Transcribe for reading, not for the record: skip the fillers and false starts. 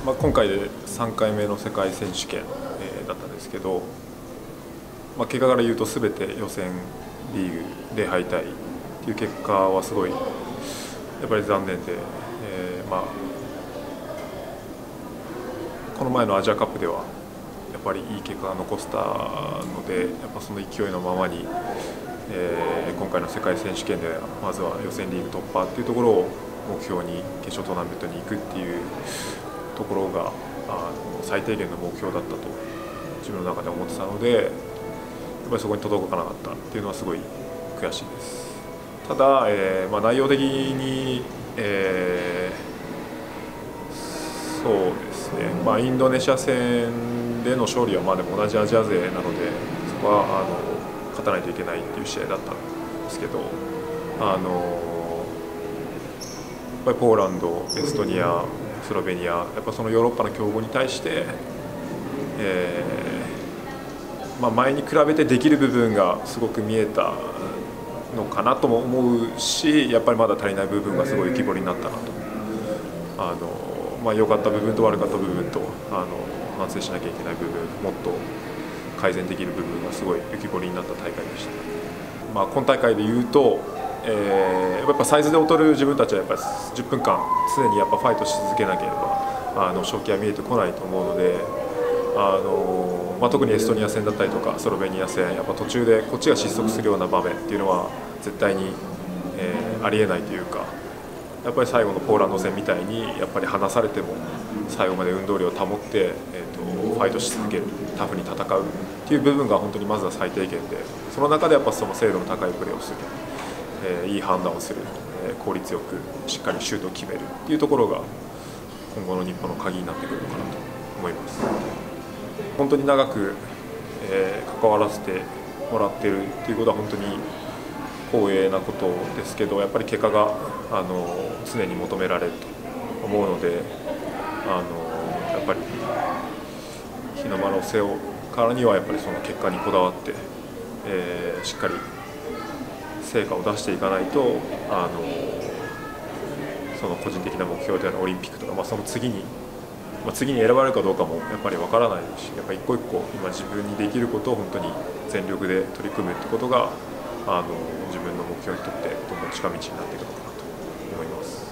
今回で3回目の世界選手権、だったんですけど、結果から言うと全て予選リーグで敗退っていう結果はすごいやっぱり残念で、この前のアジアカップではやっぱりいい結果が残せたので、やっぱその勢いのままに、今回の世界選手権でまずは予選リーグ突破っていうところを目標に決勝トーナメントに行くっていうところが最低限の目標だったと自分の中で思ってたので、やっぱりそこに届かなかったっていうのはすごい悔しいです。ただ、内容的に、そうですね、インドネシア戦での勝利はでも同じアジア勢なので、そこは勝たないといけないっていう試合だったんですけど、やっぱりポーランド、エストニア、スロベニア、やっぱそのヨーロッパの強豪に対して、前に比べてできる部分がすごく見えたのかなとも思うし、やっぱりまだ足りない部分がすごい浮き彫りになったなと、良かった部分と悪かった部分と反省しなきゃいけない部分、もっと改善できる部分がすごい浮き彫りになった大会でした。今大会でいうと、やっぱサイズで劣る自分たちはやっぱり10分間常にやっぱファイトし続けなければ勝機は見えてこないと思うので、特にエストニア戦だったりとかスロベニア戦、やっぱ途中でこっちが失速するような場面っていうのは絶対に、ありえないというか、やっぱり最後のポーランド戦みたいにやっぱり離されても最後まで運動量を保って、ファイトし続ける、タフに戦うっていう部分が本当にまずは最低限で、その中でやっぱその精度の高いプレーをする。いい判断をする、効率よくしっかりシュートを決めるっていうところが今後の日本の鍵になってくるのかなと思います。本当に長く、関わらせてもらっているっていうことは本当に光栄なことですけど、やっぱり結果が常に求められると思うので、やっぱり日の丸を背負うからにはやっぱりその結果にこだわって、しっかり成果を出していかないと、その個人的な目標であるオリンピックとか、その次に選ばれるかどうかもやっぱり分からないですし、やっぱり一個一個今自分にできることを本当に全力で取り組むってことが自分の目標にとってどんどん近道になっていくのかなと思います。